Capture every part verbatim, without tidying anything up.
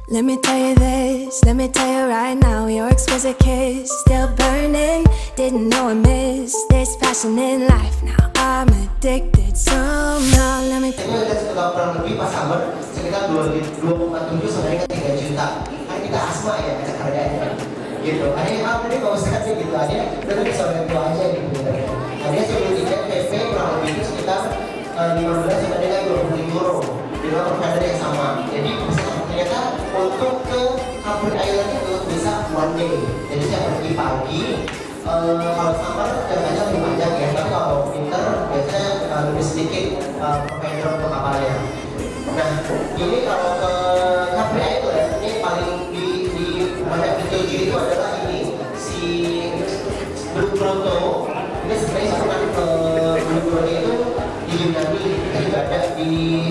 Let me tell you this, let me tell you right now, your exquisite kiss still burning. Didn't know I missed this passion in life. Now I'm addicted somehow. Let me tell you. Sekitar kurang lebih pas summer sekitar dua puluh empat tujuh sampai dengan tiga juta. Kan kita asma ya ada harganya. Gitu. Ada yang apa nih kalau sekarang sih gitu aja. Udah bisa bantu aja gitu. Ada sebelum tiket P P kurang lebih itu sekitar lima belas sampai dengan dua puluh euro. Di dalam provider yang sama. Jadi ternyata untuk ke Capri Island itu bisa one day. Jadi saya pergi pagi. Uh, kalau summer kadang-kadang lebih panjang ya, tapi kalau winter biasanya uh, lebih sedikit uh, provider untuk kapalnya. Nah, ini kalau ke Capri Island ini paling di di banyak dituju itu adalah ini si Blue Grotto. Ini sebenarnya sekarang ke Blue Grotto itu di Yunani, kita juga ada di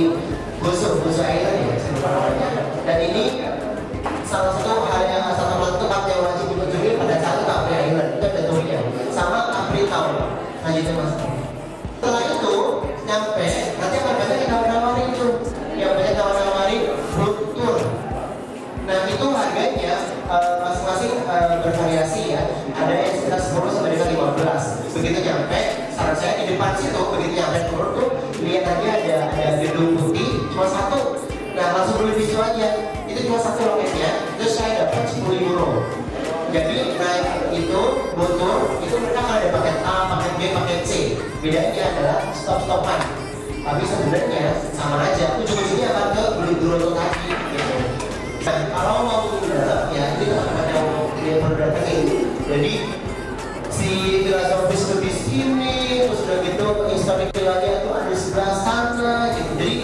Gozo, Gozo Island ya, sebenarnya. Dan ini salah satu hal yang salah satu tempat yang wajib dikunjungi pada saat Capri Island. Itu ada turnya sama Capri Town. Lanjutnya mas. Setelah itu nyampe, nanti akan banyak yang nawar-nawarin itu, yang banyak nawar-nawarin road tour. Nah itu harganya masing-masing uh, uh, bervariasi ya. Ada yang sekitar sepuluh sampai dengan lima belas. Begitu nyampe, saran saya di depan situ, begitu nyampe turun tuh lihat aja ada ada gedung putih cuma satu. Nah langsung beli visu aja. Itu cuma satu loketnya, terus saya dapat sepuluh euro. Jadi naik itu motor itu mereka kalau ada paket A, paket B, paket C. Bedanya adalah stop-stopan. Tapi sebenarnya sama aja. Ujung-ujungnya akan ke Blue Grotto tadi. Gitu. Nah kalau mau mendarat ya itu tempat yang dia perlu datengin. Jadi si filosofis di sini, terus udah gitu historik villanya itu ada di sebelah sana. Gitu. Jadi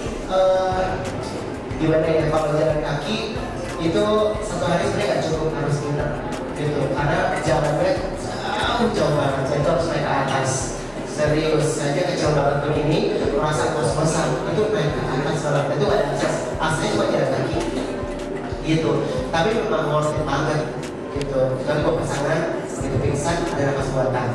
uh, gimana ya kalau jalan kaki itu satu hari sebenarnya nggak cukup, harus nginep gitu karena jalannya jauh jauh banget. Saya itu harus naik ke atas serius aja, kecil banget begini merasa kos-kosan itu naik ke atas banget, itu nggak ada akses, aksesnya cuma jalan kaki gitu. Tapi memang worth it banget gitu. Kalau gue pasangan itu pingsan ada nafas buatan.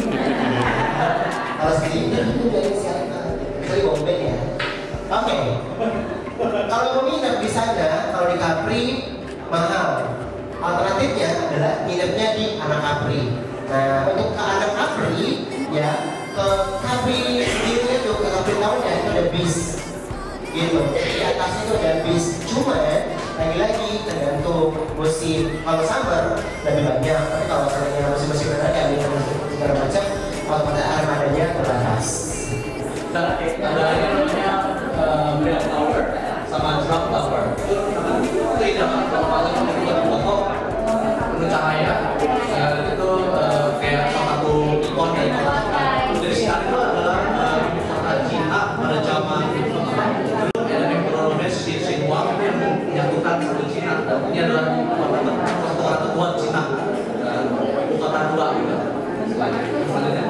Kalau segini itu dari siapa? Dari Bombay ya. Oke. Okay. Kalau mau nginep di sana, kalau di Capri mahal. Alternatifnya adalah nginepnya di Anak Capri. Nah, untuk ke Anak Capri, ya ke Capri sendiri itu ke Capri Town-nya itu ada bis, gitu. Di atas itu ada bis. Cuma lagi-lagi tergantung musim. Kalau summer lebih banyak, tapi kalau misalnya musim-musim ada yang segala macam, kalau pada armadanya terbatas. Ada yang namanya Bell Tower sama Drum Tower. Itu keindahan kalau kalian membuat foto penuh cahaya, itu kayak salah satu ikon dari kota. Jadi sekarang itu adalah kota Cina pada zaman dulu ada Emperor Shi Huang yang menyatukan satu Cina. Ini adalah kota tertua Cina, kota tua juga. Selanjutnya.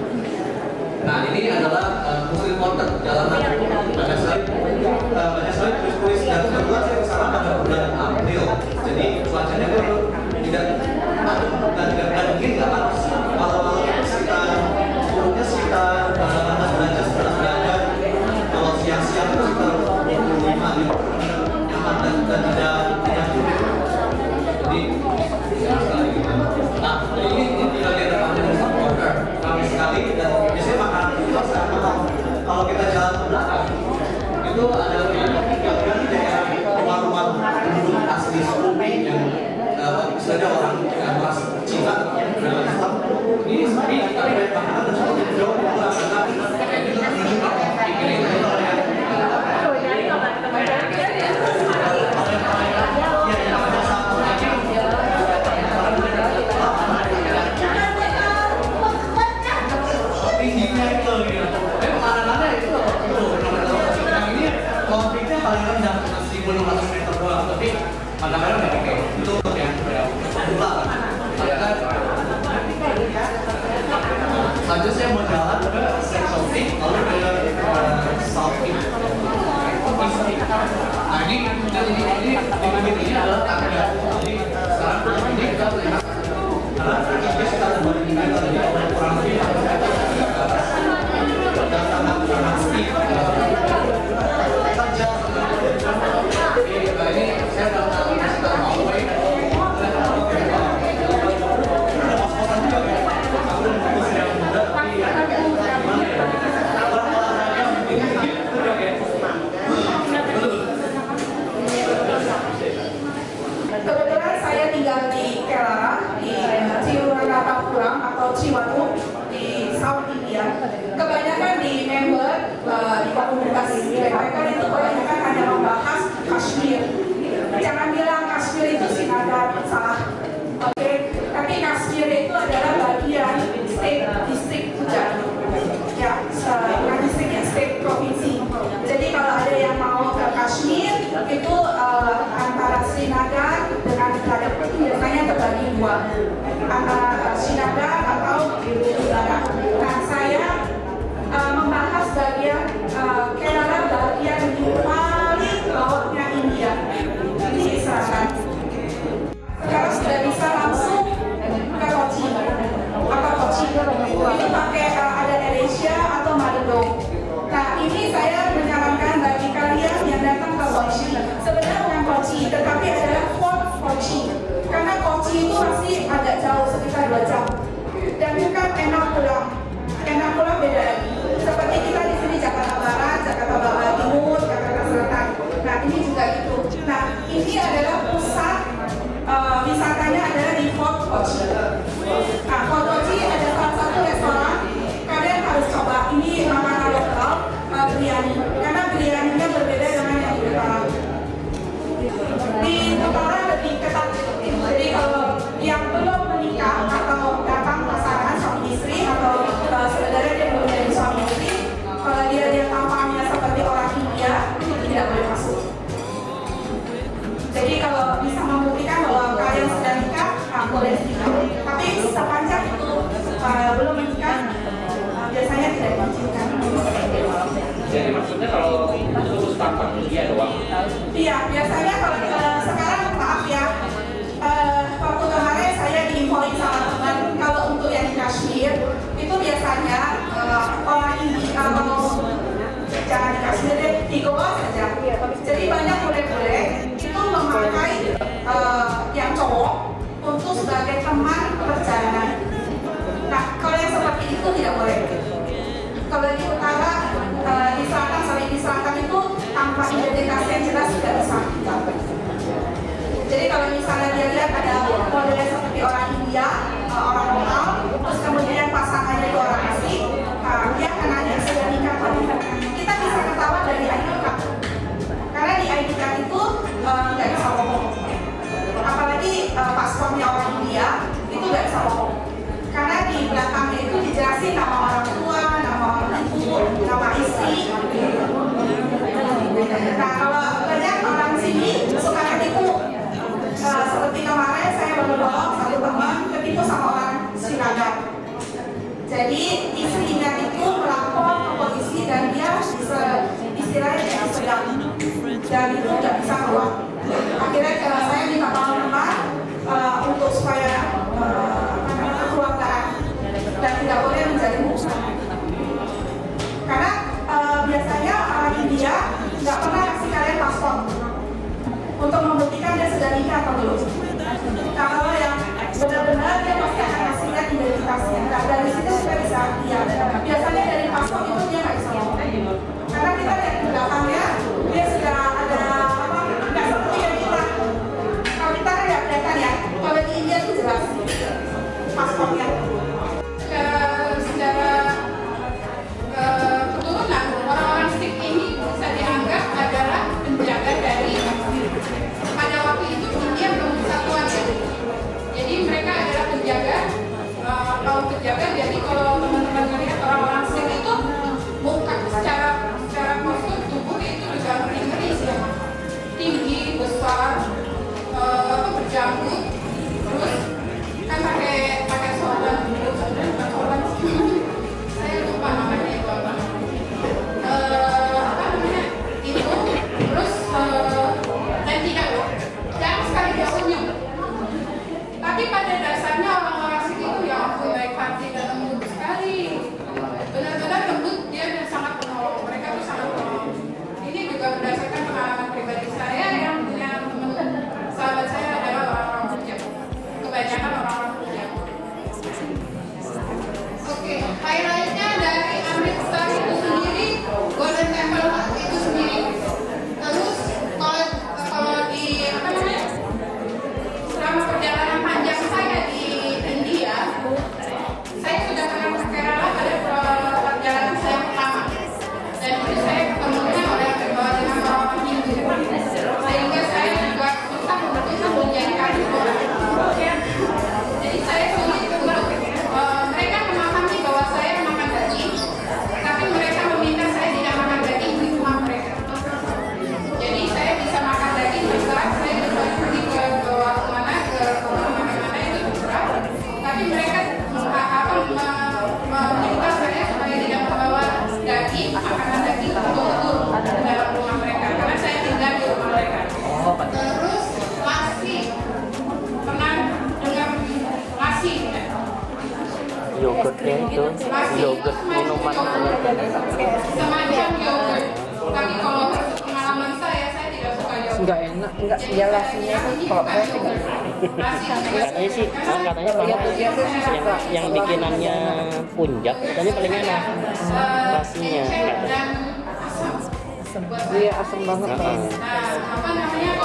Nah ini adalah uh, Muslim Quarter, jalanan banyak sekali uh, banyak sekali turis-turis dan kebetulan saya kesana pada bulan April, jadi cuacanya itu tidak dan tidak dingin, nggak panas. Kalau itu sekitar suhunya sekitar panas derajat, sebelas derajat. Kalau siang-siang itu sekitar dua puluh lima nyaman dan dan tidak tidak humid. Jadi siang sekali gitu. Nah ini ini tinggal di depannya Muslim Quarter, ramai sekali dan biasanya makan itu kalau kita jalan ke belakang itu ada yang di daerah rumah-rumah penduduk asli Sukumi yang misalnya orang yang ras Cina dan Islam ini seperti tapi banyak makanan dan seperti jauh pulang karena itu menunjukkan ini itu tingginya itu gitu. Tapi makanannya itu konfliknya paling rendah seribu enam ratus meter doang, tapi kadang-kadang nggak pakai itu yang pula lah. Selanjutnya saya mau jalan ke Central Peak, lalu ke South Peak. Nah ini ini ini di bagian ini adalah tangga. Jadi sekarang ini kita melihat karena ini kita ada dua meter, jadi kurang lebih dan sangat sangat steep. Ini saya terhadap itu biasanya terbagi dua, antara Sinaga atau Udara. Nah, saya uh, membahas bagian uh, Kerala bagian di paling bawahnya India, ini selatan. Sekarang sudah bisa langsung ke Kochi atau Kochi. Ini pakai uh, ada AirAsia atau Madedong. Nah, ini saya menyarankan bagi kalian yang datang ke Kochi, sebenarnya bukan Kochi, tetapi adalah Fort Kochi. Karena Kochi itu masih agak jauh, sekitar dua jam. Dan bukan enak pulang, enak pulang beda lagi. Seperti kita di sini Jakarta Barat, Jakarta Barat Timur, Jakarta Selatan. Nah, ini juga gitu. Nah, ini adalah pusat uh, wisatanya adalah di Fort Kochi. Nah, Fort Kochi ada salah satu restoran, kalian harus coba. Ini makanan lokal, uh, biryani. Karena biryaninya berbeda dengan yang di utara. Di utara lebih ketat. Jadi kalau yang belum menikah atau datang pasangan suami istri atau uh, sebenarnya dia belum jadi suami istri, kalau dia dia tampangnya seperti orang India, itu tidak boleh masuk. Jadi kalau bisa membuktikan bahwa kalian sudah nikah, nah, boleh nikah. Tapi sepanjang itu uh, belum menikah, uh, biasanya tidak diizinkan. Jadi maksudnya kalau itu tampang India doang? Iya, biasanya kalau uh, sekarang maaf ya, uh, waktu kemarin saya diinfoin sama teman kalau untuk yang di Kashmir itu biasanya uh, orang India kalau jangan di Kashmir deh, di Goa saja. Jadi banyak bule-bule itu memakai uh, yang cowok untuk sebagai teman perjalanan. Nah, kalau yang seperti itu tidak boleh. Kalau di utara, uh, di selatan sampai di selatan itu tanpa identitas yang jelas tidak bisa kita. Jadi kalau misalnya dia lihat ada modelnya seperti orang India, uh, orang lokal, terus kemudian pasangannya itu orang asing, uh, dia akan nanya sudah nikah atau tidak. Kita bisa ketahuan dari I D card. Karena di I D card itu nggak uh, bisa ngomong. Apalagi uh, paspornya orang India itu nggak bisa ngomong. Karena di belakangnya itu dijelasin nama orang tua, nama orang ibu, nama istri. Nah, kalau banyak orang sini suka ketipu. Uh, seperti kemarin saya baru nolong satu teman ketipu sama orang Sinaga. Jadi istrinya itu melapor ke polisi dan dia bisa istilahnya disedang dan itu nggak bisa keluar. Akhirnya uh, saya minta tolong teman uh, untuk supaya uh, kekeluargaan dan tidak boleh menjadi musuh. Karena uh, biasanya orang India nggak pernah kasih kalian paspor untuk membuktikan dia sudah nikah atau belum. Nah, kalau yang benar-benar dia pasti akan kasih lihat identitasnya. Nah, dari situ kita bisa lihat. Biasanya dari paspor itu dia nggak bisa ngomong. Karena kita lihat di belakangnya dia sudah ada apa? Nggak seperti yang kita. Kalau kita kan nggak kelihatan ya. Kalau di India itu jelas paspornya. Secara uh, keturunan orang-orang Sikh ini bisa dianggap adalah penjaga dari pada waktu itu India belum kesatuan ya. Jadi mereka adalah penjaga uh, kaum penjaga dari semacam yogurt. Tapi kalau pengalaman saya, saya tidak suka yogurt. Enggak enak, enggak dia lasinya tuh kalau saya sih enggak. Katanya sih, kan katanya malah yang, yang bikinannya Punjab, katanya paling enak nasinya. Dan asam. Iya asam banget. Nah, Nah, apa namanya?